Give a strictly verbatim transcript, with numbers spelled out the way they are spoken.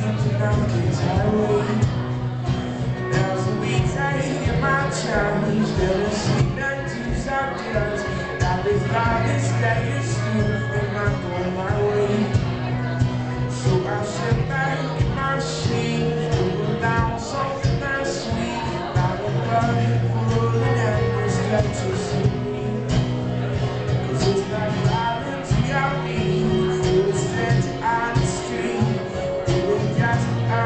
Never see that two subjects that is God is that you still and not going my way. So I sit back in my seat, put down something that's sweet, not a bucket full of endless electricity. Cause it's not violence I need, feel a stranger on the street, feeling just